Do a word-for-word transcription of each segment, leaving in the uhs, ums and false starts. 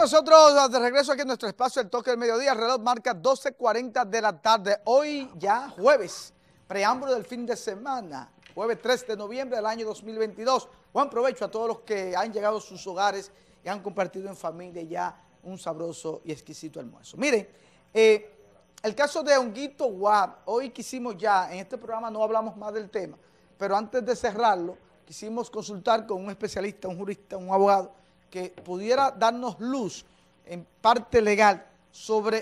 nosotros de regreso aquí en nuestro espacio, el toque del mediodía, el reloj marca doce cuarenta de la tarde. Hoy ya jueves, preámbulo del fin de semana, jueves tres de noviembre del año dos mil veintidós. Buen provecho a todos los que han llegado a sus hogares y han compartido en familia ya un sabroso y exquisito almuerzo. Miren, eh, el caso de Honguito Guá, hoy quisimos ya, en este programa no hablamos más del tema, pero antes de cerrarlo, quisimos consultar con un especialista, un jurista, un abogado, que pudiera darnos luz en parte legal sobre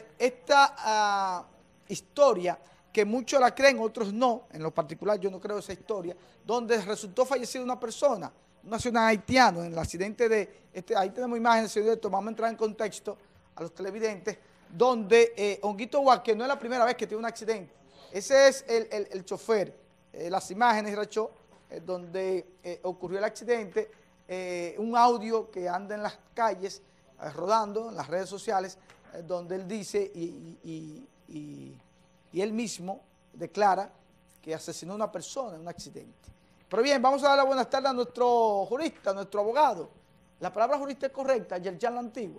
esta uh, historia que muchos la creen, otros no, en lo particular yo no creo esa historia, donde resultó fallecida una persona, un nacional haitiano, en el accidente de, este, ahí tenemos imágenes, señor, vamos a entrar en contexto a los televidentes, donde eh, Honguito Guá, que no es la primera vez que tiene un accidente, ese es el, el, el chofer, eh, las imágenes, Rachó, eh, donde eh, ocurrió el accidente. Eh, un audio que anda en las calles, eh, rodando en las redes sociales, eh, donde él dice y, y, y, y él mismo declara que asesinó a una persona en un accidente. Pero bien, vamos a dar la buenas tardes a nuestro jurista, a nuestro abogado. La palabra jurista es correcta, Yerjan la Antigua.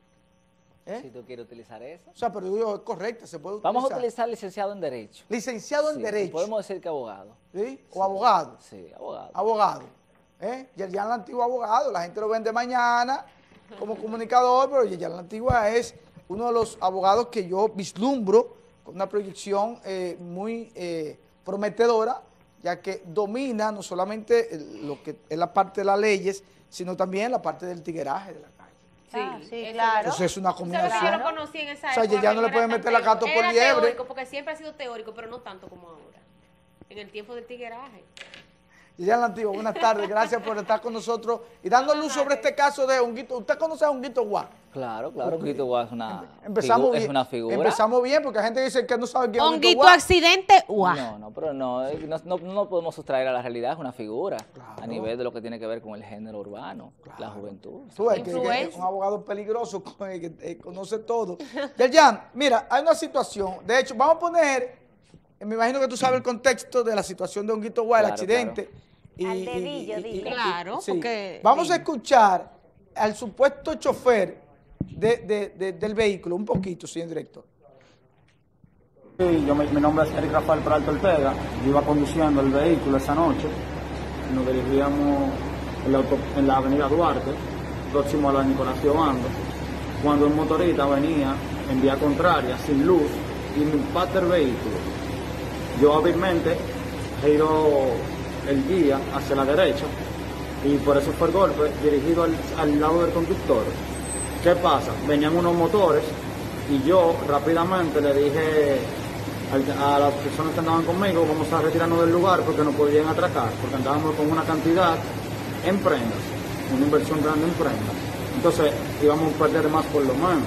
¿Eh? Si tú quieres utilizar eso. O sea, pero yo digo, es correcta, se puede utilizar. Vamos a utilizar licenciado en Derecho. Licenciado en sí, Derecho. Podemos decir que abogado. ¿Sí? O sí. abogado. Sí, abogado. Abogado. ¿Eh? Yerjan la Antigua abogado, la gente lo vende mañana como comunicador, pero Yerjan la Antigua es uno de los abogados que yo vislumbro con una proyección eh, muy eh, prometedora, ya que domina no solamente el, lo que es la parte de las leyes, sino también la parte del tigueraje de la calle. Sí, ah, sí, claro. Entonces es una combinación. Yo lo conocí en esa época. O sea, ya no le pueden meter la gato por liebre. Era teórico, porque siempre ha sido teórico, pero no tanto como ahora, en el tiempo del tigueraje. Yerjan la Antigua, buenas tardes, gracias por estar con nosotros y dando luz sobre este caso de Honguito. ¿Usted conoce a Honguito Guá? Claro, claro, Honguito Guá es una, empezamos bien, es una figura. Empezamos bien porque hay gente que dice que no sabe quién es Honguito Guá. accidente, Guá. No, no, pero no, no, no, no podemos sustraer a la realidad, es una figura claro. A nivel de lo que tiene que ver con el género urbano, claro. La juventud. Tú ves que, que es un abogado peligroso que eh, conoce todo. Yerjan, mira, hay una situación, de hecho, vamos a poner, me imagino que tú sabes el contexto de la situación de Honguito Guá, el claro, accidente. Claro. Y, al dedillo, y, y, claro, sí. porque... Vamos a escuchar al supuesto chofer de, de, de, del vehículo, un poquito, señor director. Sí, yo, mi, mi nombre es Eric Rafael Peralta Ortega, yo iba conduciendo el vehículo esa noche, nos dirigíamos en la, auto, en la avenida Duarte, próximo a la Nicolás Giovando, cuando un motorista venía en vía contraria, sin luz, y me impacta el vehículo. Yo hábilmente giro el guía hacia la derecha y por eso fue el golpe dirigido al, al lado del conductor. ¿Qué pasa? Venían unos motores y yo rápidamente le dije a, a las personas que andaban conmigo, vamos a retirarnos del lugar porque no podían atracar, porque andábamos con una cantidad en prendas, una inversión grande en prendas. Entonces íbamos a perder más por lo menos.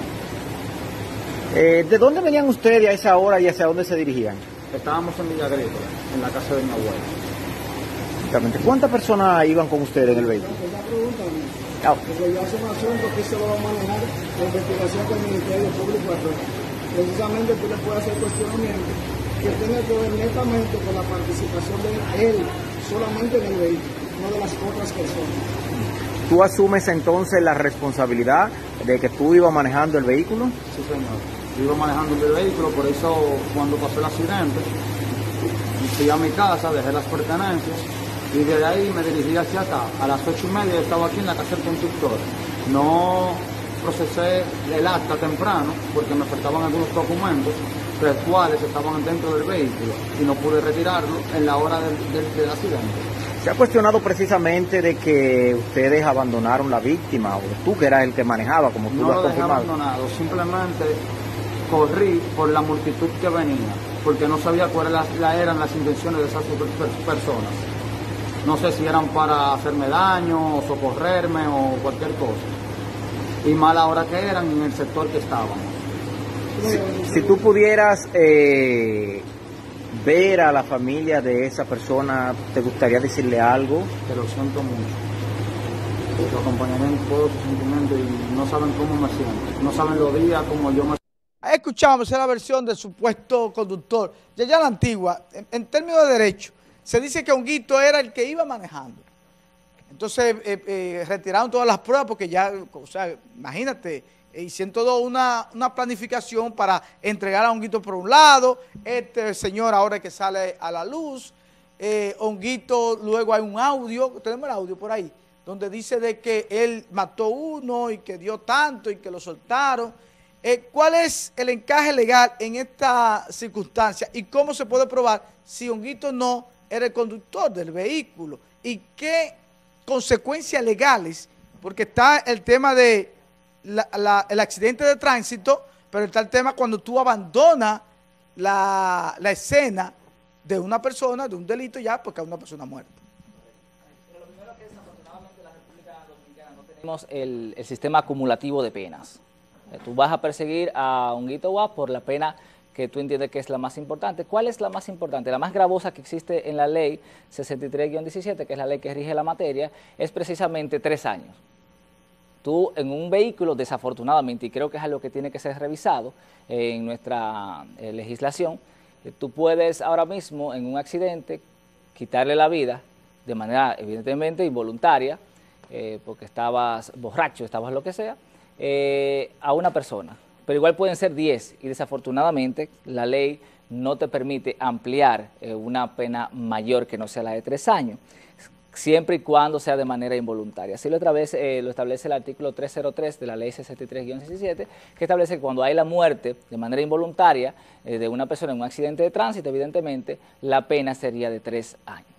Eh, ¿De dónde venían ustedes a esa hora y hacia dónde se dirigían? Estábamos en Villa Agrícola, en la casa de mi abuela. ¿Cuántas personas iban con ustedes en el vehículo? Ah. Porque ya es un asunto que se lo va a manejar la investigación del Ministerio Público. Precisamente tú le puedes hacer cuestionamiento que tenga que ver netamente con la participación de él, solamente en el vehículo, no de las otras personas. ¿Tú asumes entonces la responsabilidad de que tú ibas manejando el vehículo? Sí, señor. Yo iba manejando el vehículo, por eso cuando pasó el accidente, fui a mi casa, dejé las pertenencias, y desde ahí me dirigí hacia acá. A las ocho y media estaba aquí en la casa del conductor. No procesé el acta temprano porque me faltaban algunos documentos, los cuales estaban dentro del vehículo y no pude retirarlo en la hora del, del, del accidente. Se ha cuestionado precisamente de que ustedes abandonaron la víctima, o tú que eras el que manejaba, como tú no lo has lo dejé confirmado. abandonado, simplemente corrí por la multitud que venía, porque no sabía cuáles la, la eran las intenciones de esas personas. No sé si eran para hacerme daño, o socorrerme, o cualquier cosa. Y mala hora que eran en el sector que estábamos. Si, si tú pudieras eh, ver a la familia de esa persona, ¿te gustaría decirle algo? Que lo siento mucho. Lo acompañaré en todos sus sentimientos y no saben cómo me siento. No saben los días como yo me siento. Ahí escuchamos la versión del supuesto conductor. Yerjan la Antigua, en, en términos de derecho, se dice que Honguito era el que iba manejando. Entonces eh, eh, retiraron todas las pruebas porque ya, o sea, imagínate hicieron toda una, una planificación para entregar a Honguito por un lado, este señor ahora que sale a la luz, eh, Honguito, luego hay un audio, tenemos el audio por ahí, donde dice de que él mató uno y que dio tanto y que lo soltaron. Eh, ¿Cuál es el encaje legal en esta circunstancia y cómo se puede probar si Honguito no era el conductor del vehículo? ¿Y qué consecuencias legales? Porque está el tema de la, la, el accidente de tránsito, pero está el tema cuando tú abandonas la, la escena de una persona, de un delito ya, porque hay una persona muerta. Pero lo primero que desafortunadamente en la República Dominicana no tenemos el, el sistema acumulativo de penas. Tú vas a perseguir a Honguito Guá por la pena que tú entiendes que es la más importante. ¿Cuál es la más importante? La más gravosa que existe en la ley sesenta y tres guión diecisiete, que es la ley que rige la materia, es precisamente tres años. Tú en un vehículo, desafortunadamente, y creo que es algo que tiene que ser revisado eh, en nuestra eh, legislación, eh, tú puedes ahora mismo en un accidente quitarle la vida de manera evidentemente involuntaria, eh, porque estabas borracho, estabas lo que sea, Eh, a una persona, pero igual pueden ser diez y desafortunadamente la ley no te permite ampliar eh, una pena mayor que no sea la de tres años, siempre y cuando sea de manera involuntaria. Así lo, otra vez, eh, lo establece el artículo trescientos tres de la ley sesenta y tres guión diecisiete, que establece que cuando hay la muerte de manera involuntaria eh, de una persona en un accidente de tránsito, evidentemente la pena sería de tres años,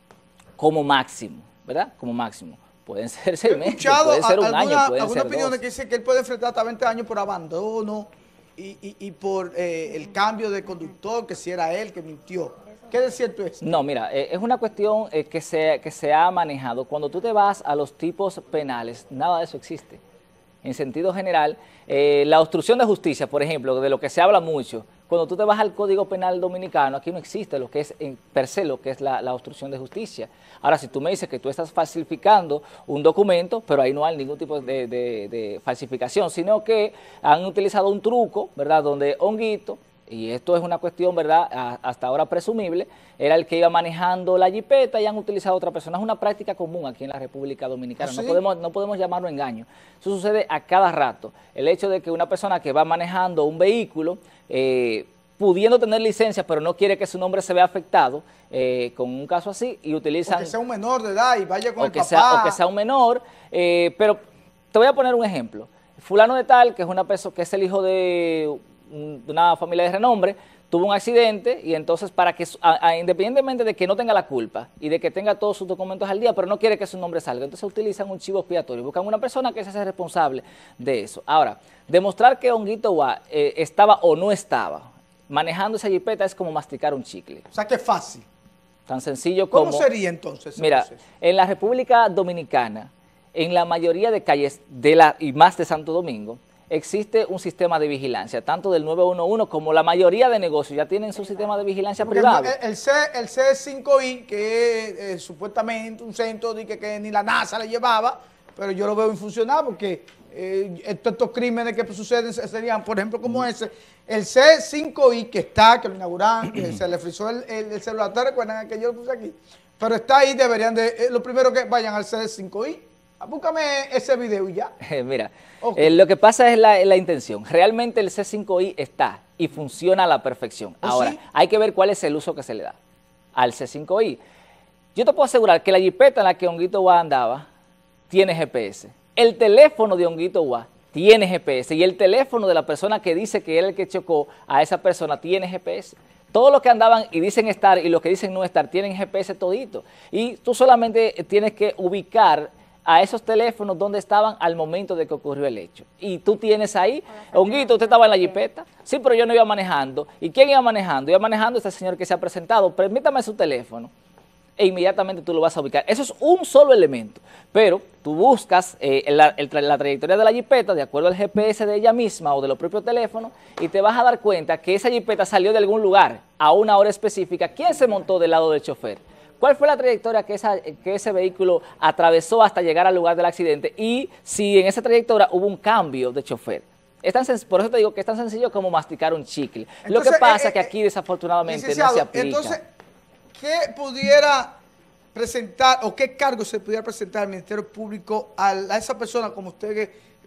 como máximo, ¿verdad? Como máximo. Pueden ser seis meses, puede ser un alguna, año, pueden alguna ser opinión dos. que dice que él puede enfrentar hasta veinte años por abandono y, y, y por eh, el cambio de conductor, que si era él que mintió. ¿Qué de cierto es? No, mira, eh, es una cuestión eh, que, se, que se ha manejado. Cuando tú te vas a los tipos penales, nada de eso existe. En sentido general, eh, la obstrucción de justicia, por ejemplo, de lo que se habla mucho, cuando tú te vas al Código Penal Dominicano, aquí no existe lo que es en per se lo que es la, la obstrucción de justicia. Ahora, si tú me dices que tú estás falsificando un documento, pero ahí no hay ningún tipo de, de, de falsificación, sino que han utilizado un truco, ¿verdad?, donde Honguito, y esto es una cuestión, ¿verdad?, a, hasta ahora presumible, era el que iba manejando la jipeta y han utilizado a otra persona. Es una práctica común aquí en la República Dominicana. ¿Ah, sí? No podemos, no podemos llamarlo engaño. Eso sucede a cada rato. El hecho de que una persona que va manejando un vehículo, eh, pudiendo tener licencia, pero no quiere que su nombre se vea afectado, eh, con un caso así, y utilizan... O que sea un menor de edad y vaya con o el que papá. Sea, o que sea un menor, eh, pero te voy a poner un ejemplo. Fulano de tal, que es una persona, que es el hijo de, un, de una familia de renombre, tuvo un accidente y entonces para que, a, a, independientemente de que no tenga la culpa y de que tenga todos sus documentos al día, pero no quiere que su nombre salga, entonces utilizan un chivo expiatorio, buscan una persona que se hace responsable de eso. Ahora, demostrar que Honguito Guá eh, estaba o no estaba manejando esa jipeta es como masticar un chicle. O sea, que es fácil. Tan sencillo como... ¿Cómo sería entonces ese Mira, proceso? en la República Dominicana, en la mayoría de calles de la y más de Santo Domingo, existe un sistema de vigilancia, tanto del nueve uno uno como la mayoría de negocios ya tienen su sistema de vigilancia Porque privado. El, el, C, el C cinco I, que es eh, supuestamente un centro de que, que ni la NASA le llevaba, pero yo lo veo infuncional porque eh, estos, estos crímenes que suceden serían, por ejemplo, como ese. El C cinco I que está, que lo inauguraron, que se le frizó el, el, el celular, ¿te recuerdan que yo lo puse aquí? Pero está ahí, deberían de, eh, lo primero que vayan al C cinco I, búscame ese video y ya. Mira, Okay. eh, lo que pasa es la, la intención. Realmente el C cinco I está y funciona a la perfección. ¿Oh, Ahora, sí? hay que ver cuál es el uso que se le da al C cinco I. Yo te puedo asegurar que la jipeta en la que Honguito Guá andaba tiene G P S. El teléfono de Honguito Guá tiene G P S. Y el teléfono de la persona que dice que era el que chocó a esa persona tiene G P S. Todos los que andaban y dicen estar y los que dicen no estar tienen G P S todito. Y tú solamente tienes que ubicar a esos teléfonos donde estaban al momento de que ocurrió el hecho. Y tú tienes ahí, Honguito, usted estaba en la jipeta. Sí, pero yo no iba manejando. ¿Y quién iba manejando? Iba manejando este señor que se ha presentado. Permítame su teléfono. E inmediatamente tú lo vas a ubicar. Eso es un solo elemento. Pero tú buscas eh, la, el, la trayectoria de la jipeta de acuerdo al G P S de ella misma o de los propios teléfonos y te vas a dar cuenta que esa jipeta salió de algún lugar a una hora específica. ¿Quién se montó del lado del chofer? ¿Cuál fue la trayectoria que, esa, que ese vehículo atravesó hasta llegar al lugar del accidente? Y si en esa trayectoria hubo un cambio de chofer. Es tan por eso te digo que es tan sencillo como masticar un chicle. Entonces, Lo que pasa eh, es que aquí eh, desafortunadamente no se aplica. Entonces, ¿qué pudiera presentar o qué cargo se pudiera presentar al Ministerio Público a, a esa persona como usted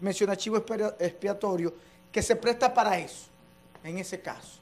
menciona chivo expiatorio, que se presta para eso, en ese caso.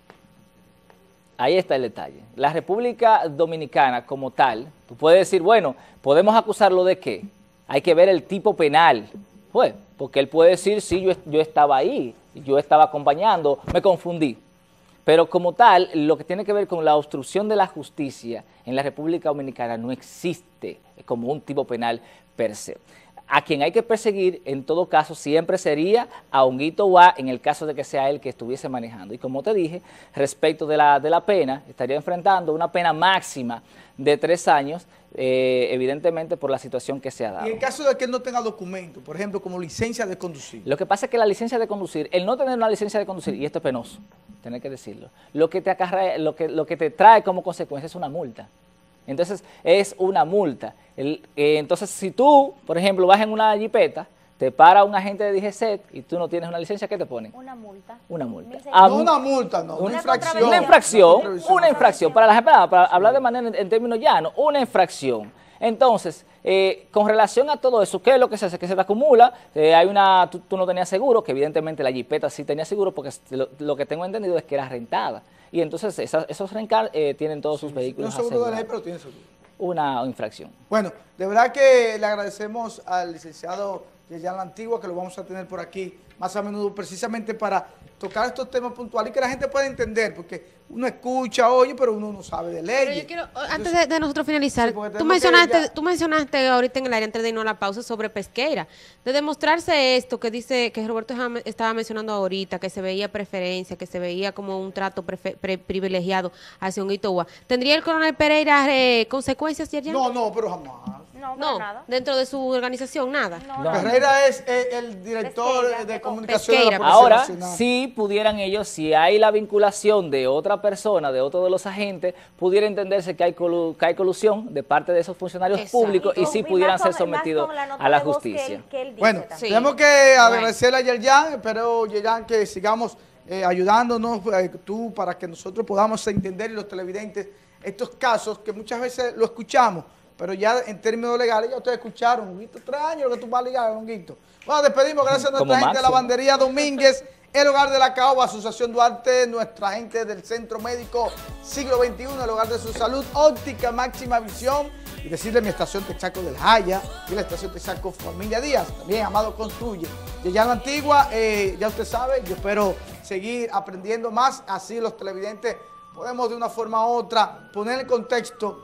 Ahí está el detalle. La República Dominicana como tal, tú puedes decir, bueno, ¿podemos acusarlo de qué? Hay que ver el tipo penal, pues, porque él puede decir, sí, yo, yo estaba ahí, yo estaba acompañando, me confundí. Pero como tal, lo que tiene que ver con la obstrucción de la justicia en la República Dominicana no existe como un tipo penal per se. A quien hay que perseguir, en todo caso, siempre sería a Honguito Guá, en el caso de que sea él que estuviese manejando. Y como te dije, respecto de la, de la pena, estaría enfrentando una pena máxima de tres años, eh, evidentemente por la situación que se ha dado. Y en caso de que él no tenga documento, por ejemplo, como licencia de conducir. Lo que pasa es que la licencia de conducir, el no tener una licencia de conducir, y esto es penoso, tener que decirlo, lo que te acarrea, lo que, lo que te trae como consecuencia es una multa. Entonces, es una multa. El, eh, entonces, si tú, por ejemplo, vas en una jipeta, te para un agente de D G C E T y tú no tienes una licencia, ¿qué te ponen? Una multa. Una multa. Ah, no una multa, no, una, una infracción. Una infracción, una, una infracción. Para, la, para, para hablar de manera en, en términos llanos, una infracción. Entonces, eh, con relación a todo eso, ¿qué es lo que se hace? Que se te acumula, eh, hay una, tú, tú no tenías seguro, que evidentemente la jipeta sí tenía seguro, porque lo, lo que tengo entendido es que era rentada. Y entonces esas, esos rencar eh, tienen todos sus vehículos asegurados. No seguro de ley, asegurados. pero tiene seguro. Una infracción. Bueno, de verdad que le agradecemos al licenciado Yeyan La Antigua, que lo vamos a tener por aquí más a menudo, precisamente para tocar estos temas puntuales y que la gente pueda entender, porque uno escucha, oye, pero uno no sabe de leyes. Pero yo quiero, antes de, de nosotros finalizar, Sí, porque tú tenemos mencionaste, que ya- tú mencionaste ahorita en el área antes de irnos a la pausa sobre Pesqueira. De demostrarse esto que dice, que Roberto estaba- estaba mencionando ahorita, que se veía preferencia, que se veía como un trato prefe- pre- privilegiado hacia Honguito Guá. ¿Tendría el coronel Pereira eh, consecuencias, Yerjan? No, no, pero jamás. No, para No, nada. dentro de su organización, nada. No, No. no. Ferreira es eh, el director Pesqueira, de de comunicación de la Pesqueira. Policía Ahora, Nacional. sí pudieran ellos, si hay la vinculación de otra persona, de otro de los agentes, pudiera entenderse que hay, colu- que hay colusión de parte de esos funcionarios Exacto. públicos y sí Y pudieran más con- ser y más sometidos con la nota a la de voz que él- justicia. que él dice Bueno, también. Sí. tenemos que agradecerle a Yerjan, espero Yerjan que sigamos eh, ayudándonos eh, tú para que nosotros podamos entender y los televidentes estos casos que muchas veces lo escuchamos, pero ya en términos legales ya ustedes escucharon, Honguito, tres años lo que tú vas a ligar, Honguito. Bueno, despedimos, gracias a Como nuestra gente de la máximo. Bandería Domínguez, el Hogar de la Caoba, Asociación Duarte, nuestra gente del Centro Médico Siglo veintiuno, el Hogar de su Salud, Óptica Máxima Visión, y decirle mi estación Texaco del Jaya y la estación Texaco Familia Díaz, también Amado Construye. Yeyan La Antigua, eh, ya usted sabe, yo espero seguir aprendiendo más, así los televidentes podemos de una forma u otra poner en contexto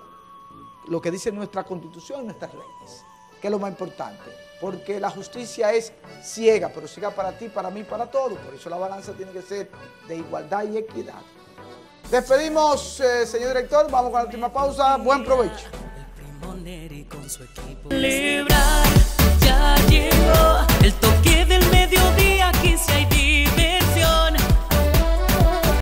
lo que dice nuestra Constitución y nuestras leyes, que es lo más importante, porque la justicia es ciega, pero ciega para ti, para mí, para todos, por eso la balanza tiene que ser de igualdad y equidad. Despedimos, eh, señor director, vamos con la última pausa, buen provecho. Libra